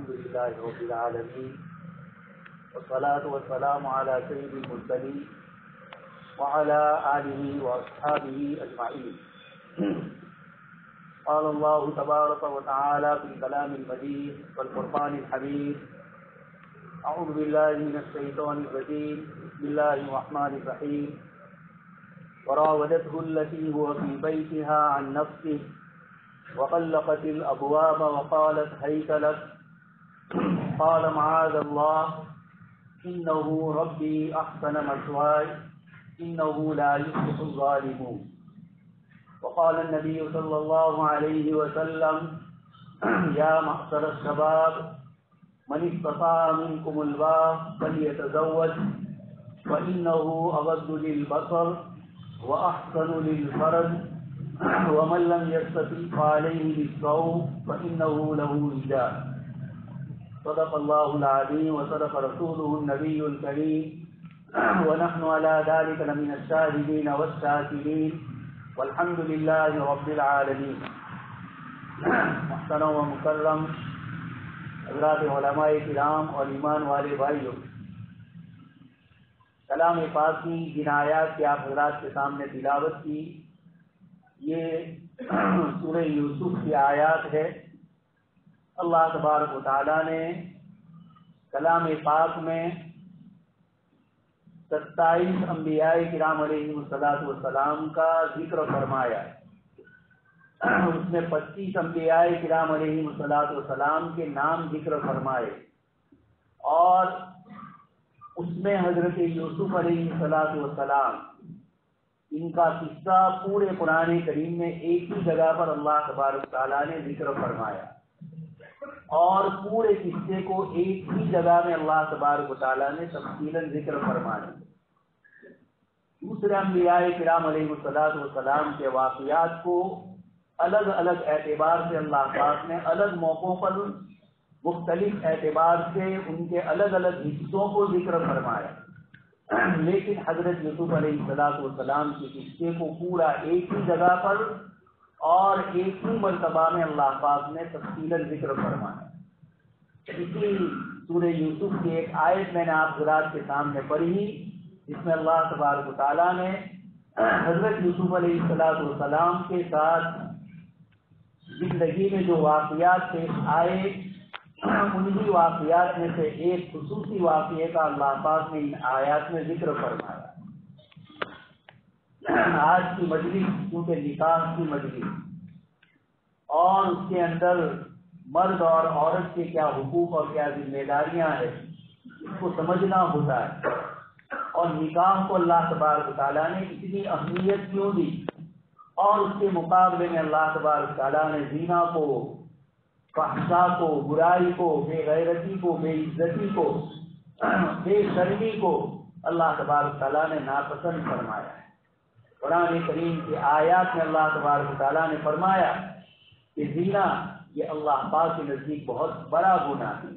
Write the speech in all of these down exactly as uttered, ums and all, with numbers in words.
الحمد لله رب العالمين والصلاة والسلام على سيد المرسلين وعلى آله وأصحابه أجمعين. قال الله تبارك وتعالى في الكلام المجيد والفرقان الحميد: أعوذ بالله من الشيطان الرجيم، بسم الله الرحمن الرحيم. وراودته التي هو في بيتها عن نفسه وغلقت الأبواب وقالت هيت لك قال معاذ الله إنه ربي أحسن مثواي إنه لا يفلح الظالمون. وقال النبي صلى الله عليه وسلم: يا معشر الشباب من استطاع منكم الباء فليتزوج فإنه أغض للبصر وأحسن للفرج ومن لم يستطع فعليه بالصوم فإنه له وجاء. صدق الله العظيم وصدق رسوله النبي الكريم ونحن على ذلك لمن الشاهدين والشاكرين والحمد لله رب العالمين. محترم و مکرم حضرات علماء کرام اور ایمان والے بھائیوں، کلام پاک کی جن آیات کی آپ حضرات کے سامنے تلاوت کی، یہ سورہ یوسف کی آیات ہے۔ اللہ تبارک و تعالیٰ نے کلام پاک میں ستائیس انبیاء کرام علیہ الصلوۃ والسلام کا ذکر فرمایا ہے۔ اس میں پچیس انبیاء کرام علیہ الصلوۃ والسلام کے نام ذکر فرمائے، اور اس میں حضرت یوسف علیہ الصلوۃ والسلام ان کا قصہ پورے قرآن کریم میں ایک ہی جگہ پر اللہ تبارک تعالیٰ نے ذکر فرمایا، اور پورے قصے کو ایک ہی جگہ میں اللہ تبارک تعالیٰ نے تفصیلاً ذکر فرمایا۔ دوسرے انبیاء کرام علیہ الصلوۃ والسلام کے واقعات کو الگ الگ اعتبار سے اللہ پاک نے الگ موقعوں پر مختلف اعتبار سے ان کے الگ الگ حصوں کو ذکر فرمایا، لیکن حضرت یوسف علیہ الصلوۃ والسلام کے قصے کو پورا ایک ہی جگہ پر اور ایک ہی مرتبہ میں اللہ پاک نے تفصیلاً ذکر فرمایا۔ اسی سورہ یوسف کی ایک آیت میں نے آپ حضرات کے سامنے پڑھی، جس میں اللہ تبارک و تعالیٰ نے حضرت یوسف علیہ الصلوۃ والسلام کے ساتھ زندگی میں جو واقعات پیش آئے، انہی واقعات میں سے ایک خصوصی واقعے کا اللہ پاک نے ان آیات میں ذکر فرمایا۔ آج کی مجلس کیونکہ نکاح کی مجلس، اور اس کے اندر مرد اور عورت کے کیا حقوق اور کیا ذمہ داریاں ہیں، اس کو سمجھنا ہوتا ہے، اور نکاح کو اللہ تبارک تعالیٰ نے اتنی اہمیت کیوں دی، اور اس کے مقابلے میں اللہ تبارک تعالیٰ نے زنا کو، فحشا کو، برائی کو، بے غیرتی کو، بے عزتی کو، بے شرمی کو اللہ تبارک تعالیٰ نے ناپسند فرمایا ہے۔ قرآن کریم کی آیات میں اللہ تبارک تعالیٰ نے فرمایا کہ زنا یہ اللہ پاک کے نزدیک بہت بڑا گناہ ہے،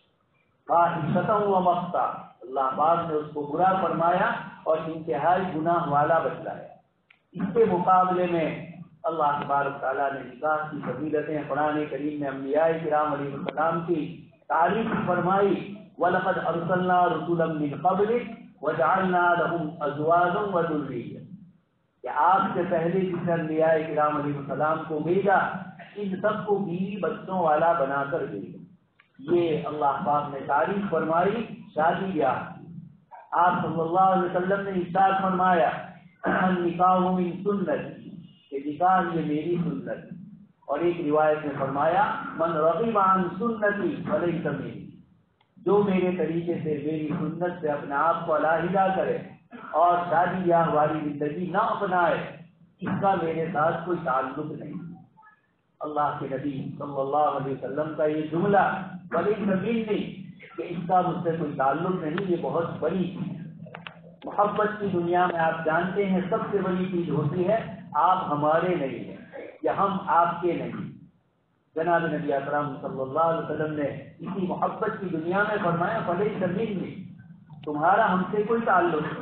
فاحشۃ و مقتا، اللہ پاک نے اس کو برا فرمایا اور انتہائی گناہ والا بتلایا۔ اس کے مقابلے میں اللہ تبارک تعالیٰ نے نکاح کی فضیلتیں قرآن کریم میں انبیاء کرام علیہ السلام کی تعریف فرمائی، وَلَقَدْ أَرْسَلْنَا رُسُلًا مِّن قَبْلِكَ وَجَعَلْنَا لَهُمْ أَزْوَاجًا وَذُرِّيَّةً، کہ آپ سے پہلے جس انبیاء کرام علیہ السلام کو بھیجا، ان سب کو بیوی بچوں والا بنا کر بھیجا۔ یہ اللہ پاک نے تعریف فرمائی شادی بیاہ کی۔ آپ صلی اللہ علیہ وسلم نے ارشاد فرمایا نکاح من سنتی، کہ نکاح یہ میری سنت ہے، اور ایک روایت میں فرمایا من رغب عن سنتی فلیس منی، جو میرے طریقے سے میری سنت سے اپنے آپ کو علیحدہ کرے اور شادی بیاہ والی زندگی نہ اپنائے، اس کا میرے ساتھ کوئی تعلق نہیں۔ اللہ کے نبی صلی اللہ علیہ وسلم کا یہ جملہ بڑی نبی نہیں کہ اس کا مجھ سے کوئی تعلق نہیں، یہ بہت بڑی چیز ہے۔ محبت کی دنیا میں آپ جانتے ہیں سب سے بڑی چیز ہوتی ہے آپ ہمارے نہیں ہیں یا ہم آپ کے نہیں۔ جناب نبی اکرم صلی اللہ علیہ وسلم نے اسی محبت کی دنیا میں فرمایا بڑے زمین میں تمہارا ہم سے کوئی تعلق نہیں۔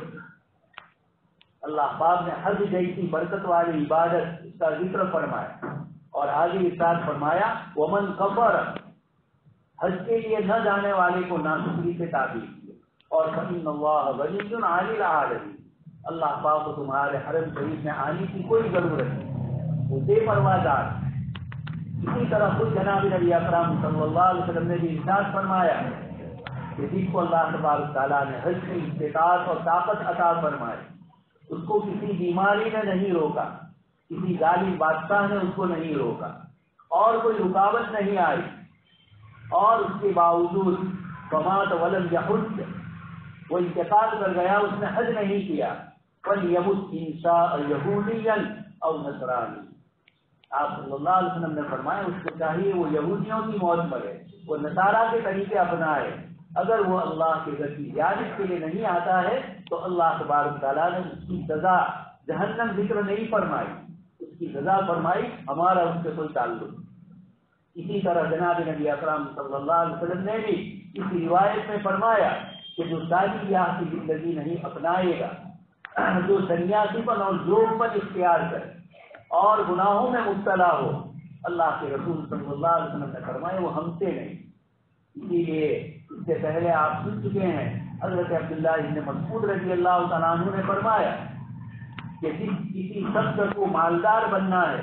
اللہ پاک نے حج جیسی برکت والی عبادت اس کا ذکر فرمایا، اور آگے ارشاد فرمایا ومن کفر حج کے لیے نہ جانے والے کو ناشکری سے تعبیر کیا، اور فإن اللہ غنی عن العالمین، اللہ پاک کو تمہارے حرم شریف میں آنے کی کوئی ضرورت نہیں، وہ بے پروازار۔ اسی طرح خود جناب نبی اکرم صلی اللہ علیہ وسلم نے بھی ارشاد فرمایا کہ جس کو اللہ تبارک تعالیٰ نے حج کی استطاعت اور طاقت عطا فرمائی، اس کو کسی بیماری نے نہیں روکا، کسی ظالم بادشاہ نے اس کو نہیں روکا، اور کوئی رکاوٹ نہیں آئی، اور اس کے باوجود فمات ولم یحج، وہ انتقال کر گیا، اس نے حج نہیں کیا، فلیمت ان شاء یہودیا او نصرانی، آپ صلی اللہ علیہ وسلم نے فرمایا اس کو چاہیے وہ یہودیوں کی موت مرے، وہ نصارا کے طریقے اپنائے، اگر وہ اللہ کے گھر کی زیارت کے لیے نہیں آتا ہے تو اللہ تبارک تعالیٰ نے اس کی سزا جہنم ذکر نہیں فرمائی، اس کی سزا فرمائی ہمارا اس سے کوئی تعلق۔ اسی طرح جناب نبی اکرم صلی اللہ علیہ وسلم نے بھی اس روایت میں فرمایا کہ جو شادی بیاہ کی زندگی نہیں اپنائے گا، جو سنیاسی پن اور ذوق پر اختیار کرے اور گناہوں میں مبتلا ہو، اللہ کے رسول صلی اللہ علیہ وسلم نے فرمایا وہ ہم سے نہیں۔ اسی لیے اس سے پہلے آپ سن چکے ہیں حضرت عبداللہ ابن مسعود رضی اللہ تعالیٰ عنہ نے فرمایا کہ جس کسی شخص کو مالدار بننا ہے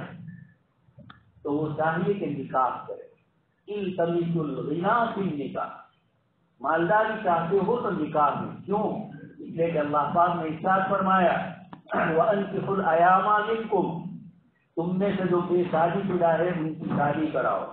تو وہ چاہیے کہ نکاح کرے، التمسوا الغنى فی النکاح، مالداری چاہتے ہو تو نکاح میں، کیوں؟ اس لیے کہ اللہ پاک نے ارشاد فرمایا وَأَنكِحُوا الْأَيَامَ مِنكُمْ، تم میں سے جو بے شادی شدہ ہے ان کی شادی کراؤ،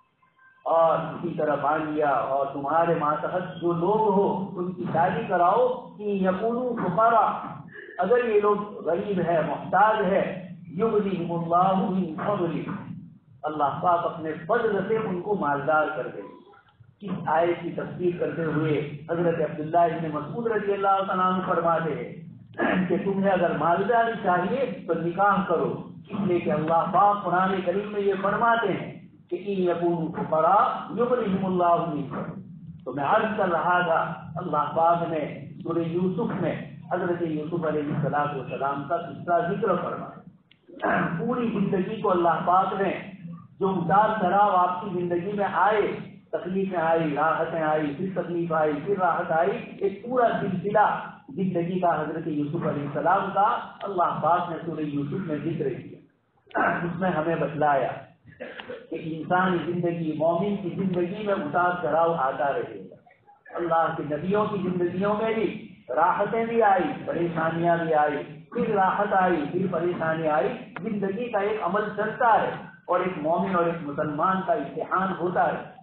اور اسی طرح باندیا اور تمہارے ماتحت جو لوگ ہو ان کی شادی کراؤ، کہ یکونوا فقراء، اگر یہ لوگ غریب ہے، محتاج ہے، یغنیہم اللہ من فضلہ، اللہ پاک اپنے فضل سے ان کو مالدار کر دے۔ اس آیت کی تفسیر کرتے ہوئے حضرت عبداللہ ابن مسعود رضی اللہ تعالیٰ عنہ فرماتے ہیں کہ تمہیں اگر مالداری چاہیے تو نکاح کرو، اس لیے کہ اللہ پاک قرآن کریم میں یہ فرماتے ہیں کہ ان یکونوا فقراء یغنیہم اللہ من فضلہ۔ تو میں عرض کر رہا تھا اللہ پاک نے سورہ یوسف میں حضرت یوسف علیہ السلام کا قصہ ذکر فرمایا، پوری زندگی کو اللہ پاک نے جو اتار چڑھاؤ آپ کی زندگی میں آئے، تکلیفیں آئی، راحتیں آئی، پھر تکلیف آئی، پھر راحت آئی، ایک پورا سلسلہ زندگی کا حضرت یوسف علیہ السلام کا اللہ پاک نے سورہ یوسف میں ذکر کیا۔ اس میں ہمیں بتلایا کہ انسانی زندگی، مومن کی زندگی میں اتار چڑھاؤ آتا رہے گا، اللہ کے نبیوں کی زندگیوں میں بھی راحتیں بھی آئی، پریشانیاں بھی آئی، پھر راحت آئی، پھر پریشانی آئی، زندگی کا ایک عمل چلتا ہے، اور ایک مومن اور ایک مسلمان کا امتحان ہوتا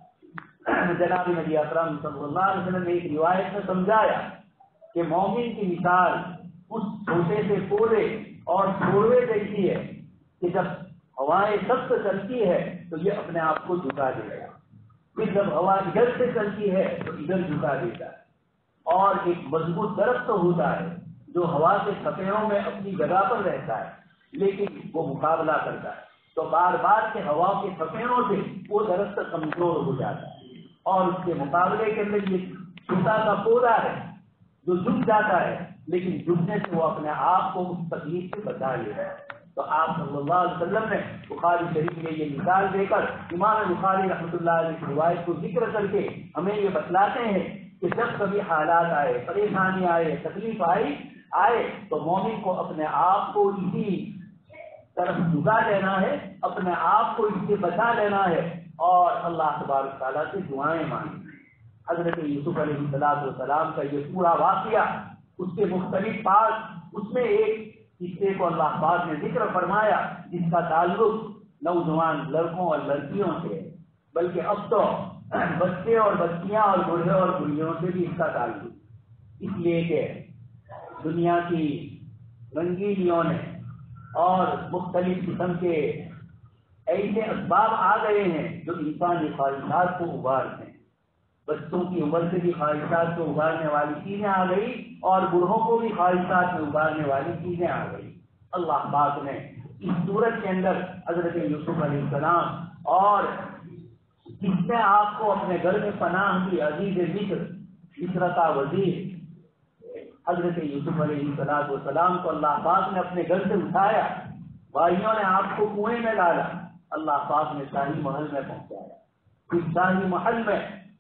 ہے۔ جناب نبی اکرم صلی اللہ علیہ وسلم نے ایک روایت میں سمجھایا کہ مومن کی مثال اس چھوٹے سے پودے اور چھوڑوے جیسی ہے کہ جب ہوائیں سخت چلتی ہے تو یہ اپنے آپ کو جھکا دے گا، پھر جب ہوا ادھر سے چلتی ہے تو ادھر جھکا دیتا ہے، اور ایک مضبوط درخت ہوتا ہے جو ہوا کے تھپیڑوں میں اپنی جگہ پر رہتا ہے لیکن وہ مقابلہ کرتا ہے، تو بار بار کے ہوا کے تھپیڑوں سے وہ درخت کمزور ہو جاتا ہے، اور اس کے مقابلے کے اندر یہ چھوٹا سا پودا ہے جو جھک جاتا ہے، لیکن جھکنے سے وہ اپنے آپ کو اس تکلیف سے بچا لیتا ہے۔ تو آپ صلی اللہ علیہ وسلم نے بخاری شریف میں یہ مثال دے کر امام بخاری رحمۃ اللہ علیہ کی روایت کو ذکر کر کے ہمیں یہ بتلاتے ہیں کہ جب کبھی حالات آئے، پریشانی آئے، تکلیف آئی آئے تو مومن کو اپنے آپ کو اسی طرف جھکا لینا ہے، اپنے آپ کو اس سے بچا لینا ہے، اور اللہ تبارک تعالیٰ سے دعائیں مانگیں۔ حضرت یوسف علیہ السلام کا یہ پورا واقعہ، اس کے مختلف پارٹ، اس میں ایک حصے کو اللہ پاک نے ذکر فرمایا جس کا تعلق نوجوان لڑکوں اور لڑکیوں سے، بلکہ اب تو بچے اور بچیاں اور بوڑھے اور بوڑھیوں سے بھی اس کا تعلق، اس لیے کہ دنیا کی رنگینیوں نے اور مختلف قسم کے ایسے اسباب آ گئے ہیں جو انسانی خواہشات کو ابھارتے ہیں، بچوں کی عمر سے بھی خواہشات کو ابھارنے والی چیزیں آ گئی، اور بوڑھوں کو بھی خواہشات میں ابھارنے والی چیزیں آ گئی۔ اللہ پاک نے اس صورت کے اندر حضرت یوسف علیہ السلام اور جس نے آپ کو اپنے گھر میں پناہ کی، عزیز مصر، مصر کا وزیر حضرت یوسف علیہ السلام کو اللہ پاک نے اپنے گھر سے اٹھایا، بھائیوں نے آپ کو کنویں میں ڈالا، اللہ پاک نے شاہی محل میں پہنچایا، اس شاہی محل میں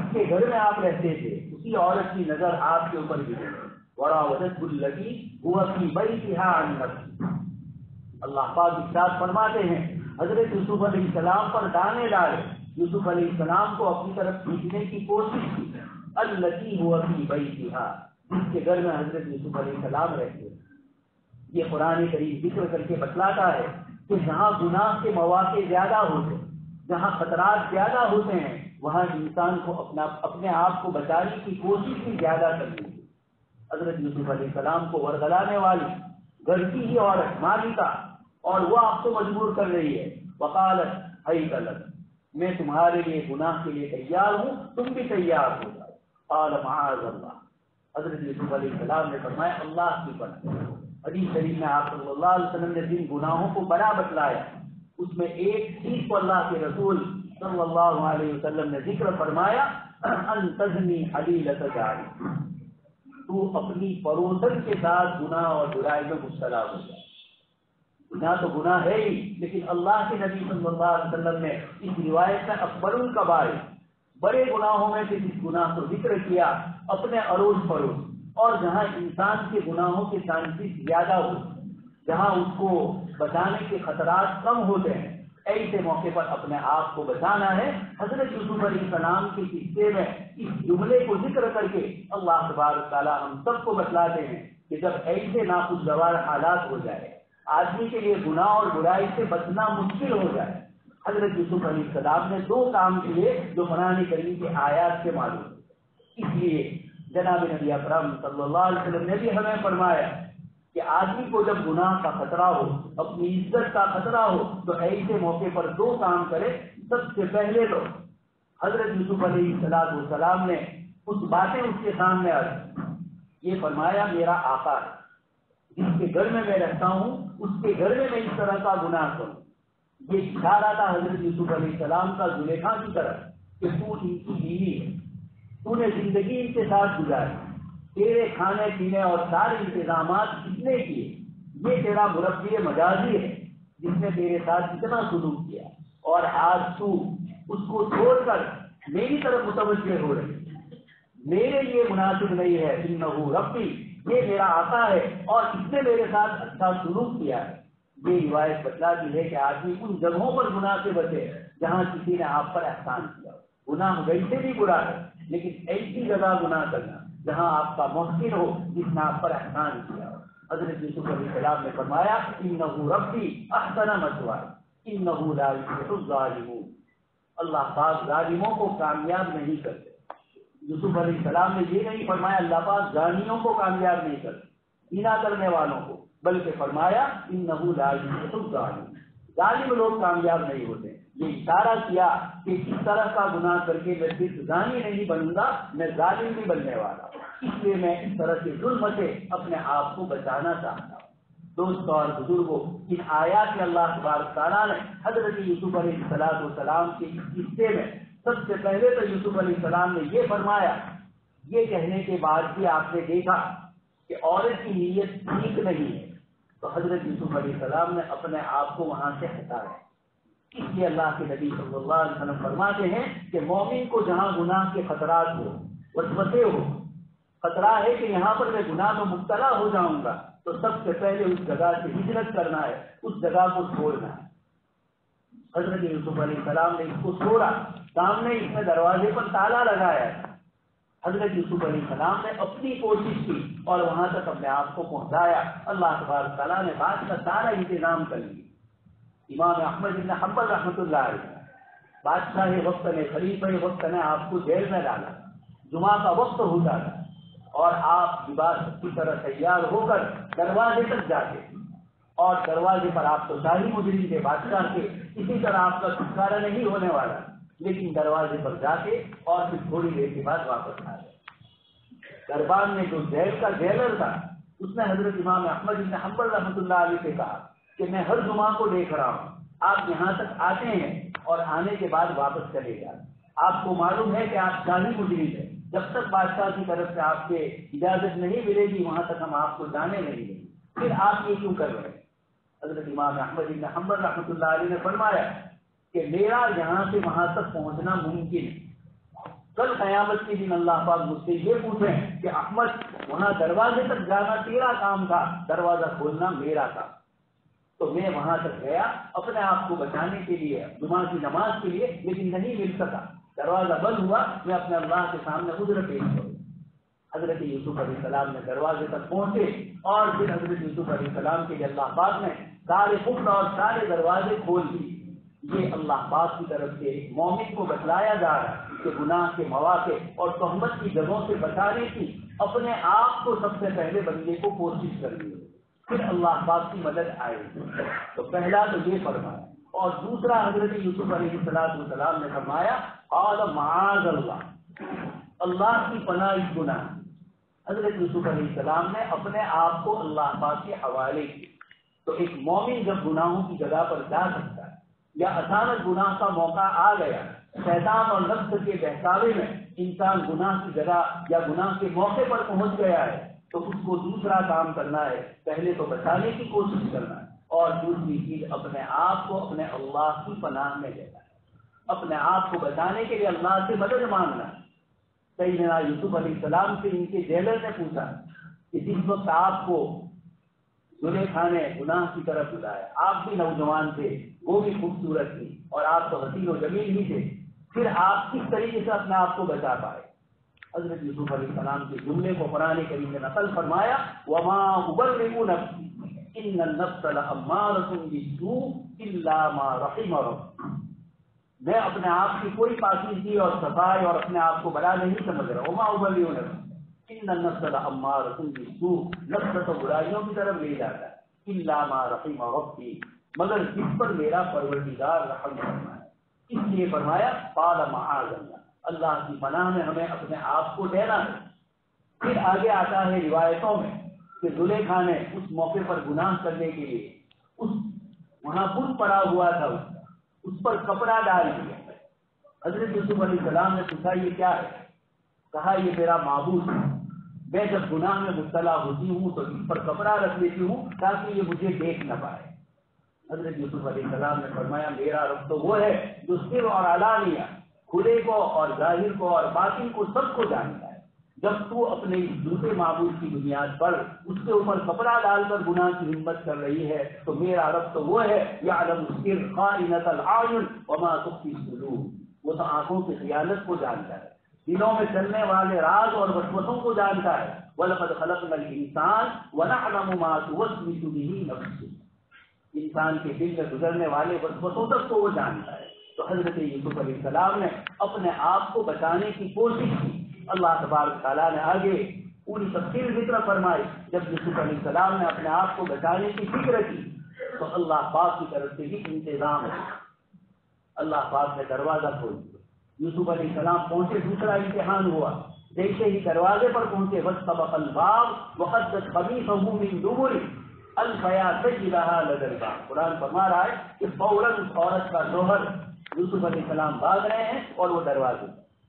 جس کے گھر میں آپ رہتے تھے اسی عورت کی نظر آپ کے اوپر گری، وراودته التي هو في بيتها عن نفسه۔ اللہ پاک ارشاد فرماتے ہیں حضرت یوسف علیہ السلام پر دانے ڈالے، یوسف علیہ السلام کو اپنی طرف کھینچنے کی کوشش کی، التي هو في بيتها، جس کے گھر میں حضرت یوسف علیہ السلام رہتے ہیں۔ یہ قرآن کریم ذکر کر کے بتلاتا ہے کہ جہاں گناہ کے مواقع زیادہ ہوتے ہیں، جہاں خطرات زیادہ ہوتے ہیں، وہاں انسان کو اپنا اپنے آپ کو بچانے کی کوشش بھی زیادہ کرنی ہے۔ حضرت یوسف علیہ السلام کو ورغلانے والی گھر کی ہی عورت مالکہ، اور وہ آپ کو مجبور کر رہی ہے، وقالت حیث لک، میں تمہارے لیے گناہ کے لیے تیار ہوں، تم بھی تیار ہو جاؤ۔ قال معاذ اللہ، حضرت یوسف علیہ السلام نے فرمایا اللہ کی پناہ۔ حدیث شریف میں آپ صلی اللہ علیہ وسلم نے جن گناہوں کو بڑا بتلایا اس میں ایک چیز کو اللہ کے رسول صلی اللہ علیہ وسلم نے ذکر فرمایا، ان تزنی حلیلۃ جارک، تو اپنی پڑوسن کے ساتھ گناہ اور برائی میں مبتلا ہو جائے۔ گناہ تو گناہ ہے ہی، لیکن اللہ کے نبی صلی اللہ علیہ وسلم نے اس روایت میں اکبر الکبائر، بڑے گناہوں میں سے اس گناہ کو ذکر کیا اپنے اروس پڑوس، اور جہاں انسان کے گناہوں کے چانسز زیادہ ہو، جہاں اس کو بچانے کے خطرات کم ہوتے ہیں، ایسے موقع پر اپنے آپ کو بچانا ہے۔ حضرت یوسف علیہ السلام کے قصے میں اس جملے کو ذکر کر کے اللہ تبارک تعالیٰ ہم سب کو بتلاتے ہیں کہ جب ایسے ناخوشگوار حالات ہو جائے، آدمی کے لیے گناہ اور برائی سے بچنا مشکل ہو جائے، حضرت یوسف علیہ السلام نے دو کام کیے جو قرآن کریم کے آیات سے معلوم۔ اس لیے جناب نبی اکرم صلی اللہ علیہ وسلم نے بھی ہمیں فرمایا کہ آدمی کو جب گناہ کا خطرہ ہو، اپنی عزت کا خطرہ ہو، تو ایسے موقع پر دو کام کرے۔ سب سے پہلے تو حضرت یوسف علیہ السلام نے کچھ باتیں اس کے سامنے آ یہ فرمایا میرا آقا ہے، جس کے گھر میں میں رہتا ہوں اس کے گھر میں میں اس طرح کا گناہ کروں۔ یہ اشارہ تھا حضرت یوسف علیہ السلام کا زلیخا کی طرف کہ تو ان کی بیوی ہے، تو نے زندگی ان کے ساتھ گزاری، تیرے کھانے پینے اور سارے انتظامات کس نے کیے، یہ تیرا مربی مجازی ہے جس نے تیرے ساتھ اتنا سلوک کیا، اور آج تو اس کو چھوڑ کر میری طرف متوجہ ہو رہی، میرے لیے مناسب نہیں ہے۔ انہ ربی، یہ میرا آقا ہے اور اس نے میرے ساتھ اچھا سلوک کیا ہے۔ یہ روایت بتلاتی ہے کہ آدمی ان جگہوں پر گناہ سے بچے جہاں کسی نے آپ پر احسان کیا۔ گناہ ویسے بھی برا ہے، لیکن ایسی جگہ گناہ کرنا جہاں آپ کا محسن ہو، جس نے آپ پر احسان کیا ہو۔ حضرت یوسف علیہ السلام نے فرمایا انہ ربی احسن مثوایا انہ لا یفلح الظالمون، اللہ پاک ظالموں کو کامیاب نہیں کرتے۔ یوسف علیہ السلام نے یہ نہیں فرمایا اللہ پاک زانیوں کو کامیاب نہیں کرتے، زنا کرنے والوں کو، بلکہ فرمایا انہ لا یفلح الظالمون، ظالم لوگ کامیاب نہیں ہوتے۔ یہ اشارہ کیا کہ اس طرح کا گناہ کر کے میں صرف زانی نہیں بنوں گا، میں ظالم بھی بننے والا ہوں، اس لیے میں اس طرح کے ظلم سے اپنے آپ کو بچانا چاہتا ہوں۔ دوستوں اور بزرگوں، ان آیات میں اللہ تبارک تعالیٰ نے حضرت یوسف علیہ السلام کے اس قصے میں سب سے پہلے تو یوسف علیہ السلام نے یہ فرمایا، یہ کہنے کے بعد بھی آپ نے دیکھا کہ عورت کی نیت ٹھیک نہیں ہے، تو حضرت یوسف علیہ السلام نے اپنے آپ کو وہاں سے ہٹایا۔ اس لیے اللہ کے نبی صلی اللہ علیہ وسلم فرماتے ہیں کہ مومن کو جہاں گناہ کے خطرات ہو، وسوسے ہو، خطرہ ہے کہ یہاں پر میں گناہ میں مبتلا ہو جاؤں گا، تو سب سے پہلے اس جگہ سے ہجرت کرنا ہے، اس جگہ کو چھوڑنا ہے۔ حضرت یوسف علیہ السلام نے اس کو چھوڑا، سامنے اس نے دروازے پر تالا لگایا، حضرت یوسف علیہ السلام نے اپنی کوشش کی اور وہاں تک اپنے آپ کو پہنچایا۔ اللہ تبارک تعالیٰ نے بات کا سارا انتظام کر لیا۔ امام احمد بن حنبل رحمۃ اللہ علیہ بادشاہ وقت نے، خلیفہ وقت نے آپ کو جیل میں ڈالا، جمعہ کا وقت ہوتا تھا اور آپ لباس کی طرح تیار ہو کر دروازے تک جاتے، اور دروازے پر آپ تو شاہی مجرم کے بادشاہ کے، اسی طرح آپ کا چھٹکارا نہیں ہونے والا، لیکن دروازے پر جاتے اور پھر تھوڑی دیر کے بعد واپس آ گئے۔ دربان میں جو جیل کا جیلر تھا اس نے حضرت امام احمد بن حنبل رحمۃ اللہ علیہ سے کہا کہ میں ہر جمعہ کو دیکھ رہا ہوں، آپ یہاں تک آتے ہیں اور آنے کے بعد واپس چلے جاتے، آپ کو معلوم ہے کہ آپ شاہی مجرم ہیں، جب تک بادشاہ کی طرف سے آپ کے اجازت نہیں ملے گی وہاں تک ہم آپ کو جانے نہیں دیں گے، پھر آپ یہ کیوں کر رہے ہیں؟ حضرت امام احمد بن حنبل رحمۃ اللہ علیہ نے فرمایا کہ میرا یہاں سے وہاں تک پہنچنا ممکن ہے، کل قیامت کے دن اللہ پاک مجھ سے یہ پوچھیں کہ احمد وہاں دروازے تک جانا تیرا کام تھا، دروازہ کھولنا میرا تھا، تو میں وہاں تک گیا اپنے آپ کو بچانے کے لیے، جمعہ کی نماز کے لیے، لیکن نہیں مل سکا، دروازہ بند ہوا، میں اپنے اللہ کے سامنے عذر پیش کروں۔ حضرت یوسف علیہ السلام نے دروازے تک پہنچے اور پھر حضرت یوسف علیہ السلام کے لیے اللہ پاک نے سارے قفل اور سارے دروازے کھول دیے۔ یہ اللہ پاک کی طرف سے مومن کو بتلایا جا رہا ہے کہ گناہ کے مواقع اور تہمت کی جگہوں سے بچانے کی اپنے آپ کو سب سے پہلے بندے کو کوشش کرنی ہے، پھر اللہ پاک کی مدد آئے گی۔ تو پہلا تو یہ فرمایا، اور دوسرا حضرت یوسف علیہ السلام نے فرمایا قال معاذ اللہ، اللہ کی پناہ اس گناہ۔ حضرت یوسف علیہ السلام نے اپنے آپ کو اللہ پاک کے حوالے کیا۔ تو ایک مومن جب گناہوں کی جگہ پر جا سکتا ہے یا اچانک گناہ کا موقع آ گیا، شیطان اور نفس کے بہکاوے میں انسان گناہ کی جگہ یا گناہ کے موقع پر پہنچ گیا ہے، تو اس کو دوسرا کام کرنا ہے، پہلے تو بچانے کی کوشش کرنا ہے، اور دوسری چیز اپنے آپ کو اپنے اللہ کی پناہ میں لینا ہے، اپنے آپ کو بچانے کے لیے اللہ سے مدد مانگنا ہے۔ سیدنا یوسف علیہ السلام سے ان کے جیلر نے پوچھا کہ جس وقت آپ کو زلیخا نے گناہ کی طرف بلایا، آپ بھی نوجوان تھے، وہ بھی خوبصورت تھی، اور آپ تو حسین و جمیل ہی تھے، پھر آپ کس طریقے سے اپنے آپ کو بچا پائے؟ حضرت یوسف علیہ السلام کے جملے کو قرآن کریم نے نقل فرمایا وما ابرئ نفسی ان النفس لامارۃ بالسوء الا ما رحم ربی، میں اپنے آپ کی کوئی پاکیزگی اور صفائی اور اپنے آپ کو بڑا نہیں سمجھ رہا۔ وما ابرئ نفسی ان النفس لامارۃ بالسوء، نفس تو برائیوں کی طرف لے جاتا ہے، الا ما رحم ربی، مگر جس پر میرا پروردگار رحم فرمائے، اس لیے فرمایا قال معاذ اللہ، اللہ کی پناہ میں ہمیں اپنے آپ کو دینا ہے۔ پھر آگے آتا ہے روایتوں میں کہ زلیخا نے اس موقع پر گناہ کرنے کے لیے اس وہاں بت پڑا ہوا تھا، اس کا اس پر کپڑا ڈال دیا۔ حضرت یوسف علیہ السلام نے پوچھا یہ کیا ہے؟ کہا یہ میرا معبود ہے، میں جب گناہ میں مبتلا ہوتی ہوں تو اس پر کپڑا رکھ لیتی ہوں تاکہ یہ مجھے دیکھ نہ پائے۔ حضرت یوسف علیہ السلام نے فرمایا میرا رب تو وہ ہے جو سر اور علانیہ، کھلے کو اور ظاہر کو اور باطن کو سب کو جانتا ہے۔ جب تو اپنے اس دوسرے معبود کی بنیاد پر اس کے اوپر کپڑا ڈال کر گناہ کی ہمت کر رہی ہے تو میرا رب تو وہ ہے یعلم السر خائنۃ الاعین وما تخفی الصدور، وہ تو آنکھوں کی خیانت کو جانتا ہے، دلوں میں چلنے والے راز اور وسوسوں کو جانتا ہے۔ وَلَقَدْ خَلَقْنَا الْإِنسَانَ وَنَعْلَمُ مَا تُوَسْوِسُ بِهِ نَفْسُهُ، انسان کے دل میں گزرنے والے وسوسوں تک کو وہ جانتا ہے۔ تو حضرت یوسف علیہ السلام نے اپنے آپ کو بچانے کی کوشش کی۔ اللہ تبارک تعالیٰ نے آگے پوری تفصیل ذکر فرمائی، جب یوسف علیہ السلام نے اپنے آپ کو بچانے کی فکر کی تو اللہ پاک کی طرف سے بھی انتظام ہے، اللہ پاک نے دروازہ کھول دیا۔ یوسف علیہ السلام پہنچے، دوسرا امتحان ہوا، دیکھتے ہی دروازے پر پہنچے وَاسْتَبَقَ الْبَابَ وَقَدَّتْ قَمِيصَهُ مِن دُبُرٍ الفیا سجدہا لدى الباب، قرآن فرما رہا ہے کہ فوراً اس عورت کا شوہر یوسف علیہ السلام بھاگ رہے ہیں اور وہ دروازے۔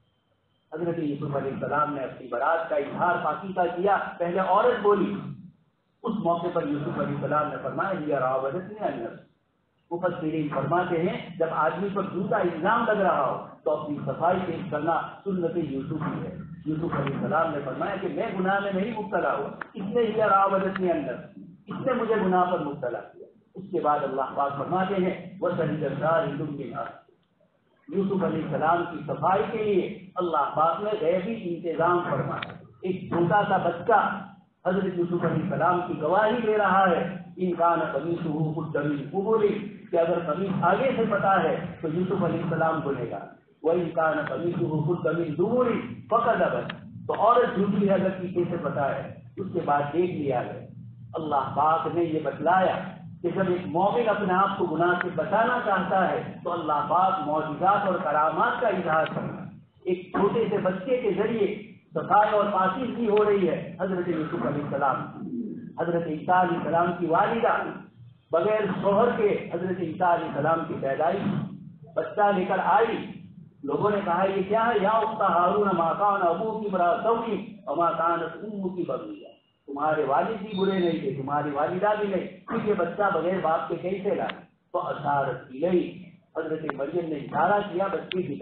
حضرت یوسف علیہ السلام نے اپنی برات کا اظہار پاکیزہ کیا، پہلے عورت بولی، اس موقع پر یوسف علیہ السلام نے فرمایا یہ راودتنی عن نفسی۔ مفسرین فرماتے ہیں جب آدمی پر جھوٹا الزام لگ رہا ہو تو اپنی صفائی پیش کرنا سنت یوسف ہی ہے۔ یوسف علیہ السلام نے فرمایا کہ میں گناہ میں نہیں مبتلا ہوا، اس نے یہ راودتنی عن نفسی، اس نے مجھے گناہ پر مبتلا کیا۔ اس کے بعد اللہ پاک فرماتے ہیں وَشَهِدَ شَاهِدٌ مِّنْ أَهْلِهِ، یوسف علیہ السلام کی صفائی کے لیے اللہ پاک نے غیبی انتظام فرمایا۔ ایک چھوٹا سا بچہ حضرت یوسف علیہ السلام کی گواہی دے رہا ہے، ان کان قمیصہ قد من قبل، کہ اگر قمیص آگے سے پتا ہے تو یوسف علیہ السلام بولے گا، وَإِن كَانَ قَمِيصُهُ قُدَّ مِن دُبُرٍ فَكَذَبَتْ، تو عورت جھوٹی ہے اگر پیچھے سے پتا ہے۔ اس کے بعد دیکھ لیا ہے۔ اللہ پاک نے یہ بتلایا کہ جب ایک مومن اپنے آپ کو گناہ سے بچانا چاہتا ہے تو اللہ پاک معجزات اور کرامات کا اظہار کرنا ہے۔ ایک چھوٹے سے بچے کے ذریعے صفائی اور پاکیزگی ہو رہی ہے حضرت یوسف علیہ السلام کی۔ حضرت عیسیٰ علیہ السلام کی والدہ بغیر شوہر کے حضرت عیسیٰ علیہ السلام کی پیدائش، بچہ لے کر آئی، لوگوں نے کہا یہ کیا ہے؟ یا اخت ہارون ما کان ابوکی امرأ سوء وما کانت امکی بغیہ، تمہارے والد بھی برے نہیں تھے، تمہاری والدہ بھی نہیں، پھر یہ بچہ بغیر باپ کے کیسے لائے؟ تو اشارت الیہ، حضرت مریم نے اشارہ کیا بچے کی طرف،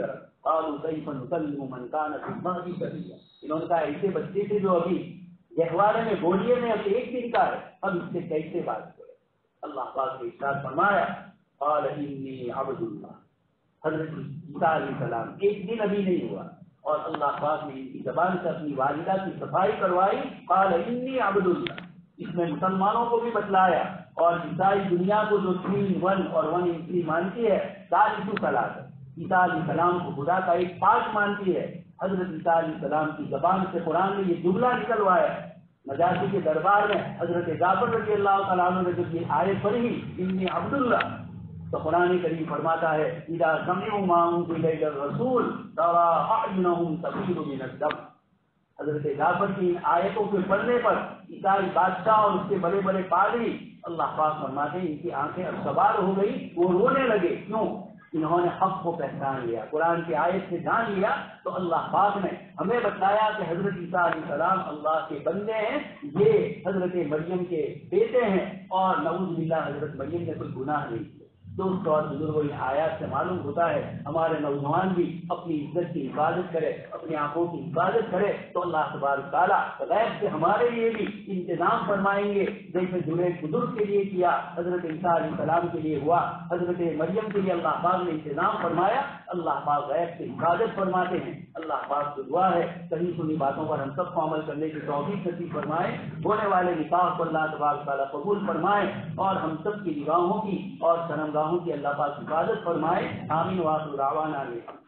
قالوا كيف نكلم من كان في المهد صبيا. انہوں نے کہا ایسے بچے سے جو ابھی گہوارے میں گولیے میں اب ایک دن کا ہے، ہم اس سے کیسے بات کریں؟ اللہ پاک نے ارشاد فرمایا قال انی عبد اللہ. حضرت عیسیٰ علیہ السلام ایک دن ابھی نہیں ہوا اور اللہ پاک نے ان کی زبان سے اپنی والدہ کی صفائی کروائی. قال انی عبد اللہ. اس میں مسلمانوں کو بھی بتلایا اور عیسائی دنیا کو جو تین ون اور ون ان تھری مانتی ہے ثالث ثلاثہ، عیسیٰ علیہ السلام کو خدا کا ایک پارٹ مانتی ہے. حضرت عیسیٰ علیہ السلام کی زبان سے قرآن نے یہ جملہ نکلوایا. نجاشی کے دربار میں حضرت جعفر رضی اللہ تعالیٰ عنہ نے جب یہ آیت پڑھی انی عبد اللہ تو قرآن کریم فرماتا ہے اذا سمعوا ما انزل الى الرسول ترى اعينهم تفيض من الدم. حضرت جعفر کی ان آیتوں کے پڑھنے پر عیسائی بادشاہ اور اس کے بڑے بڑے پادری اللہ پاک فرماتے ہیں ان کی آنکھیں اب سوار ہو گئی، وہ رونے لگے. کیوں؟ انہوں نے حق کو پہچان لیا، قرآن کی آیت سے جان لیا. تو اللہ پاک نے ہمیں بتایا کہ حضرت عیسیٰ علیہ السلام اللہ کے بندے ہیں، یہ حضرت مریم کے بیٹے ہیں اور نعوذ باللہ حضرت مریم نے کوئی گناہ نہیں کیا. دوستوں اور بزرگوں ان آیات سے معلوم ہوتا ہے ہمارے نوجوان بھی اپنی عزت کی حفاظت کرے، اپنی آنکھوں کی حفاظت کرے تو اللہ تبارک تعالیٰ غیب سے ہمارے لیے بھی انتظام فرمائیں گے. جیسے جنید بزرگ کے لیے کیا، حضرت عیسیٰ علیہ السلام کے لیے ہوا، حضرت مریم کے لیے اللہ پاک نے انتظام فرمایا. اللہ پاک غیب سے حفاظت فرماتے ہیں. اللہ پاک سے دعا ہے کہیں سنی باتوں پر ہم سب کو عمل کرنے کی توفیق نصیب فرمائے. ہونے والے نکاح کو اللہ تبارک تعالیٰ قبول فرمائے اور ہم سب کی نگاہوں کی اور شرمگاہوں کی اللہ پاک حفاظت فرمائے. آمین وآخر دعوانا الحمد